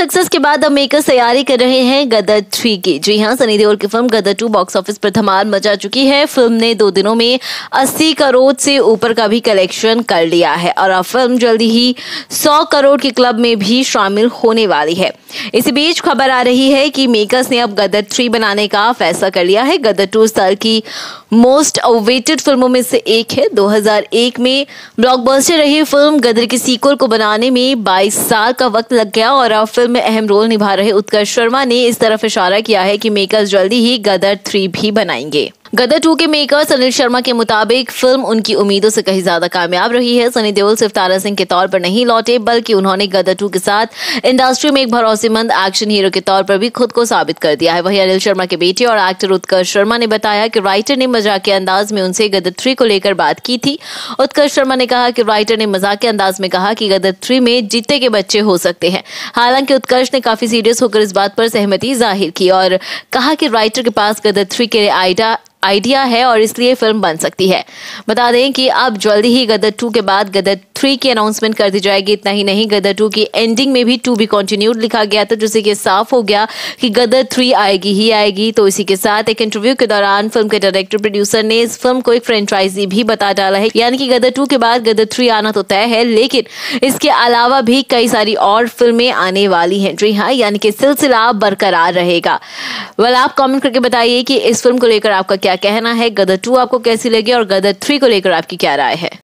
Success के बाद अब मेकर्स तैयारी कर रहे हैं गदर 3 की। जी हां, सनी देओल की फिल्म गदर 2 बॉक्स ऑफिस पर धमाल मचा चुकी है। फिल्म ने 2 दिनों में 80 करोड़ से ऊपर का भी कलेक्शन कर लिया है और अब फिल्म जल्दी ही 100 करोड़ के क्लब में भी शामिल होने वाली है। इसी बीच खबर आ रही है कि मेकर्स ने अब गदर 3 बनाने का फैसला कर लिया है। गदर 2 साल की मोस्ट अवेटेड फिल्मों में से एक है। 2001 में ब्लॉकबस्टर रही फिल्म गदर की सीक्वल को बनाने में 22 साल का वक्त लग गया और अब फिल्म में अहम रोल निभा रहे उत्कर्ष शर्मा ने इस तरफ इशारा किया है कि मेकर्स जल्दी ही गदर 3 भी बनाएंगे। गदर 2 के मेकर्स अनिल शर्मा के मुताबिक फिल्म उनकी उम्मीदों से कहीं ज्यादा कामयाब रही है। सनी देओल सिर्फ तारा सिंह के तौर पर नहीं लौटे, बल्कि उन्होंने गदर 2 के साथ इंडस्ट्री में एक भरोसेमंद एक्शन हीरो के तौर पर भी खुद को साबित कर दिया है। वहीं अनिल शर्मा के बेटे और एक्टर उत्कर्ष शर्मा ने बताया कि राइटर ने मजाकिया अंदाज में उनसे गदर 3 को लेकर बात की थी। उत्कर्ष शर्मा ने कहा कि राइटर ने मजाकिया अंदाज में कहा कि गदर 3 में जीते के बच्चे हो सकते हैं। हालांकि उत्कर्ष ने काफी सीरियस होकर इस बात पर सहमति जाहिर की और कहा कि राइटर के पास गदर 3 के आइडिया है और इसलिए फिल्म बन सकती है। बता दें कि अब जल्दी ही गदर 2 के बाद गदर 3 की अनाउंसमेंट कर दी जाएगी। इतना ही नहीं, गदर 2 की एंडिंग में भी टू बी कंटिन्यूड लिखा गया था, जिससे कि साफ हो गया कि गदर 3 आएगी ही आएगी। तो इसी के साथ एक इंटरव्यू के दौरान फिल्म के डायरेक्टर प्रोड्यूसर ने इस फिल्म को एक फ्रेंचाइजी भी बता डाला है, यानी कि गदर 2 के बाद गदर 3 आना तो तय है, लेकिन इसके अलावा भी कई सारी और फिल्में आने वाली हैं। जी हाँ, यानी कि सिलसिला बरकरार रहेगा। आप कमेंट करके बताइए कि इस फिल्म को लेकर आपका क्या कहना है। गदर 2 आपको कैसी लगी और गदर 3 को लेकर आपकी क्या राय है।